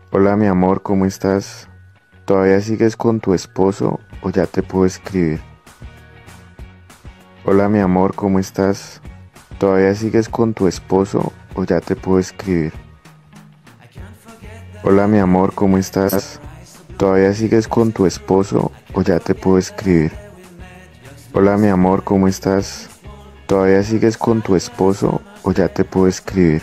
Hola mi amor, ¿cómo estás? ¿Todavía sigues con tu esposo o ya te puedo escribir? Hola mi amor, ¿cómo estás? ¿Todavía sigues con tu esposo o ya te puedo escribir? Hola mi amor, ¿cómo estás? ¿Todavía sigues con tu esposo o ya te puedo escribir? Hola mi amor, ¿cómo estás? ¿Todavía sigues con tu esposo o ya te puedo escribir?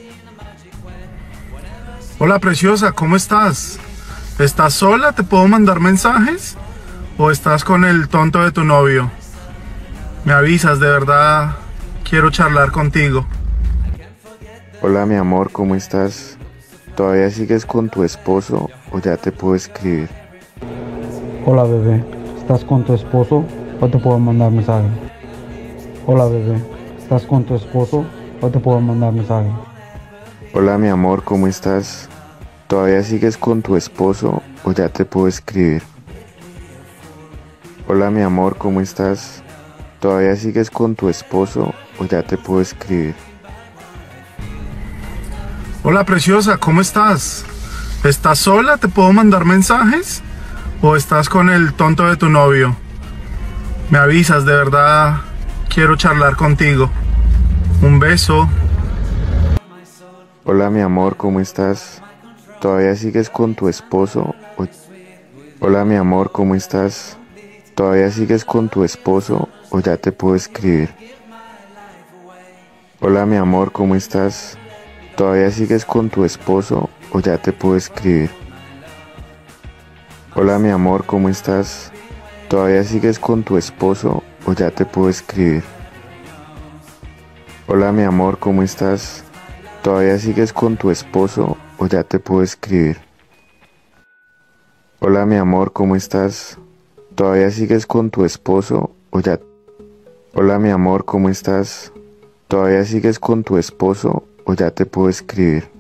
Hola preciosa, ¿cómo estás? ¿Estás sola? ¿Te puedo mandar mensajes? ¿O estás con el tonto de tu novio? Me avisas, de verdad quiero charlar contigo. Hola mi amor, ¿cómo estás? ¿Todavía sigues con tu esposo o ya te puedo escribir? Hola bebé, ¿estás con tu esposo o te puedo mandar mensaje? Hola bebé, ¿estás con tu esposo o te puedo mandar mensaje? Hola mi amor, ¿cómo estás? ¿Todavía sigues con tu esposo o ya te puedo escribir? Hola mi amor, ¿cómo estás? ¿Todavía sigues con tu esposo o ya te puedo escribir? Hola preciosa, ¿cómo estás? ¿Estás sola? ¿Te puedo mandar mensajes? ¿O estás con el tonto de tu novio? Me avisas, de verdad quiero charlar contigo. Un beso. Hola mi amor, ¿cómo estás? ¿Todavía sigues con tu esposo o... Hola mi amor, ¿cómo estás? ¿Todavía sigues con tu esposo o ya te puedo escribir? Hola mi amor, ¿cómo estás? ¿Todavía sigues con tu esposo o ya te puedo escribir? Hola mi amor, ¿cómo estás? ¿Todavía sigues con tu esposo o ya te puedo escribir? Hola mi amor, ¿cómo estás? ¿Todavía sigues con tu esposo o ya te puedo escribir? Hola mi amor, ¿cómo estás? ¿Todavía sigues con tu esposo o ya... Hola mi amor, ¿cómo estás? ¿Todavía sigues con tu esposo o ya te puedo escribir?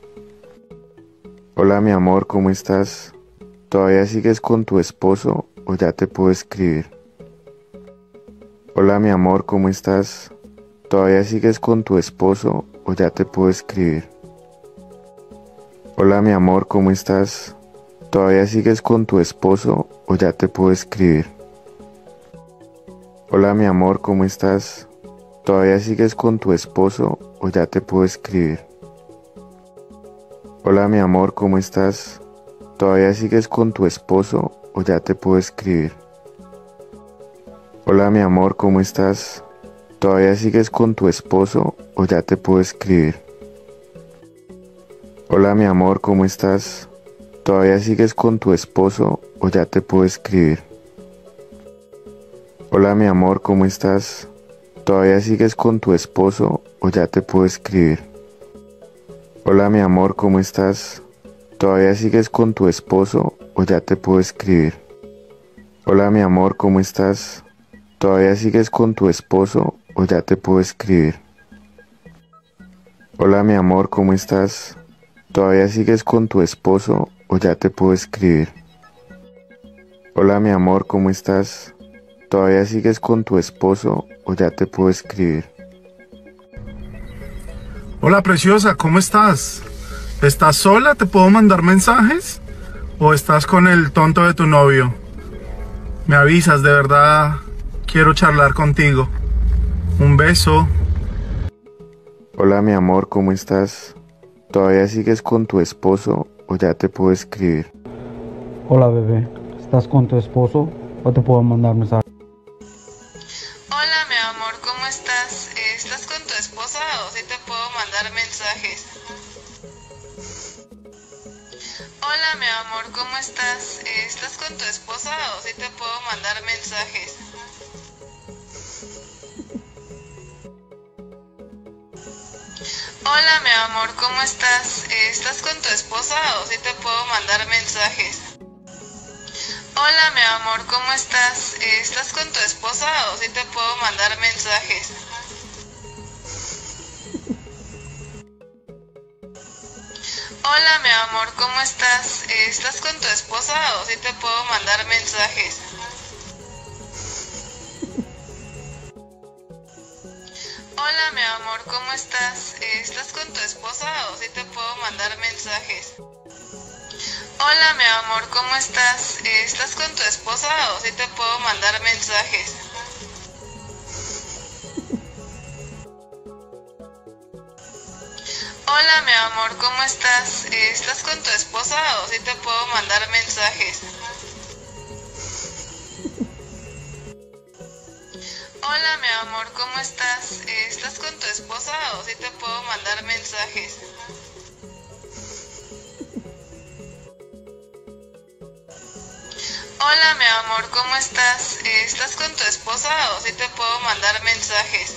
Hola mi amor, ¿cómo estás? ¿Todavía sigues con tu esposo o ya te puedo escribir? Hola mi amor, ¿cómo estás? ¿Todavía sigues con tu esposo o ya te puedo escribir? Hola mi amor, ¿cómo estás? ¿Todavía sigues con tu esposo o ya te puedo escribir? Hola mi amor, ¿cómo estás? ¿Todavía sigues con tu esposo o ya te puedo escribir? Hola mi amor, ¿cómo estás? ¿Todavía sigues con tu esposo o ya te puedo escribir? Hola mi amor, ¿cómo estás? ¿Todavía sigues con tu esposo o ya te puedo escribir? Hola mi amor, ¿cómo estás? ¿Todavía sigues con tu esposo o ya te puedo escribir? Hola mi amor, ¿cómo estás? ¿Todavía sigues con tu esposo o ya te puedo escribir? Hola mi amor, ¿cómo estás? ¿Todavía sigues con tu esposo o ya te puedo escribir? Hola mi amor, ¿cómo estás? ¿Todavía sigues con tu esposo o ya te puedo escribir? Hola mi amor, ¿cómo estás? ¿Todavía sigues con tu esposo o ya te puedo escribir? Hola mi amor, ¿cómo estás? ¿Todavía sigues con tu esposo o ya te puedo escribir? Hola preciosa, ¿cómo estás? ¿Estás sola? ¿Te puedo mandar mensajes? ¿O estás con el tonto de tu novio? Me avisas, de verdad quiero charlar contigo. Un beso. Hola mi amor, ¿cómo estás? ¿Todavía sigues con tu esposo o ya te puedo escribir? Hola bebé, ¿estás con tu esposo o te puedo mandar mensaje? Hola, mi amor, ¿cómo estás? ¿Estás con tu esposa o sí te puedo mandar mensajes? Hola, mi amor, ¿cómo estás? ¿Estás con tu esposa o sí te puedo mandar mensajes? Hola, mi amor, ¿cómo estás? ¿Estás con tu esposa o sí te puedo mandar mensajes? Hola, mi amor, ¿cómo estás? ¿Estás con tu esposa o sí te puedo mandar mensajes? Hola, mi amor, ¿cómo estás? ¿Estás con tu esposa o sí te puedo mandar mensajes? Hola, mi amor, ¿cómo estás? ¿Estás con tu esposa o sí te puedo mandar mensajes? Hola, mi amor, ¿cómo estás? ¿Estás con tu esposa o si te puedo mandar mensajes? Hola, mi amor, ¿cómo estás? ¿Estás con tu esposa o si te puedo mandar mensajes? Hola, mi amor, ¿cómo estás? ¿Estás con tu esposa o si te puedo mandar mensajes? Hola, mi amor, ¿cómo estás? ¿Estás con tu esposa o si te puedo mandar mensajes?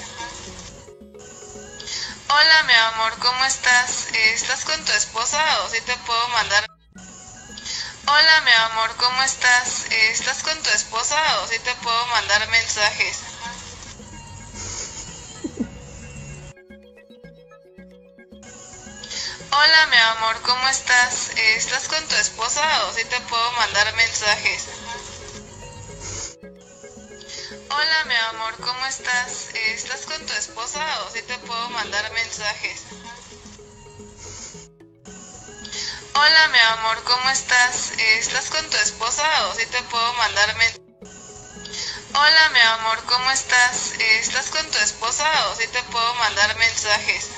Hola, mi amor, ¿cómo estás? ¿Estás con tu esposa o si te puedo mandar? Hola, mi amor, ¿cómo estás? ¿Estás con tu esposa o si te puedo mandar mensajes? Hola, mi amor, ¿cómo estás? ¿Estás con tu esposa o si te puedo mandar mensajes? Hola, mi amor, ¿cómo estás? ¿Estás con tu esposa o si te puedo mandar mensajes? Hola, mi amor, ¿cómo estás? ¿Estás con tu esposa o si te puedo mandar mensajes? Hola, mi amor, ¿cómo estás? ¿Estás con tu esposa o si te puedo mandar mensajes?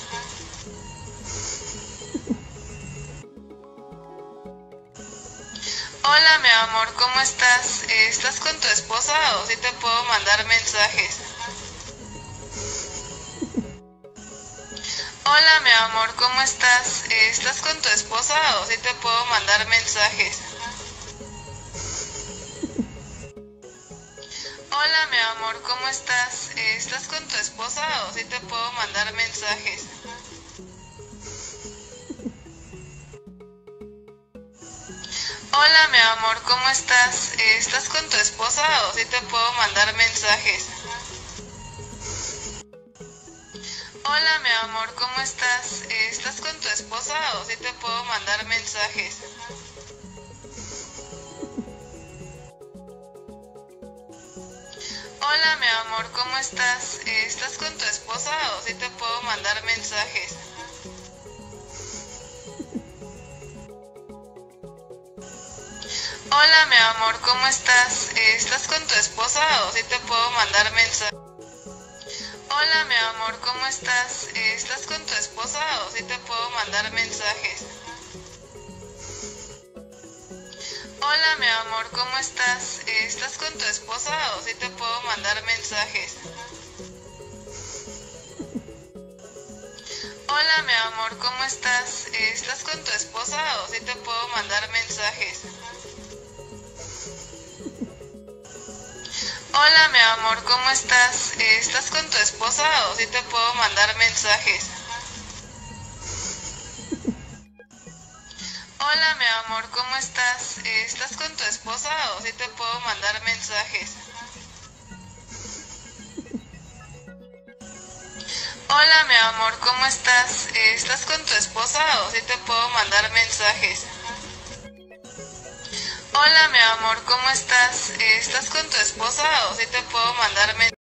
Hola, mi amor, ¿cómo estás? ¿Estás con tu esposa o si te puedo mandar mensajes? Hola, mi amor, ¿cómo estás? ¿Estás con tu esposa o si te puedo mandar mensajes? Hola, mi amor, ¿cómo estás? ¿Estás con tu esposa o si te puedo mandar mensajes? Hola, mi amor, ¿cómo estás? ¿Estás con tu esposa o si te puedo mandar mensajes? Hola, mi amor, ¿cómo estás? ¿Estás con tu esposa o si te puedo mandar mensajes? Hola, mi amor, ¿cómo estás? ¿Estás con tu esposa o si te puedo mandar mensajes? Hola, mi amor, ¿cómo estás? ¿Estás con tu esposa o si te puedo mandar mensajes? Hola, mi amor, ¿cómo estás? ¿Estás con tu esposa o si te puedo mandar mensajes? Hola, mi amor, ¿cómo estás? ¿Estás con tu esposa o si te puedo mandar mensajes? Hola, mi amor, ¿cómo estás? ¿Estás con tu esposa o si te puedo mandar mensajes? Hola, mi amor, ¿cómo estás? ¿Estás con tu esposa o si te puedo mandar mensajes? Hola, mi amor, ¿cómo estás? ¿Estás con tu esposa o si te puedo mandar mensajes? Hola, mi amor, ¿cómo estás? ¿Estás con tu esposa o si te puedo mandar mensajes? Hola, mi amor, ¿cómo estás? ¿Estás con tu esposa o si te puedo mandar mensajes?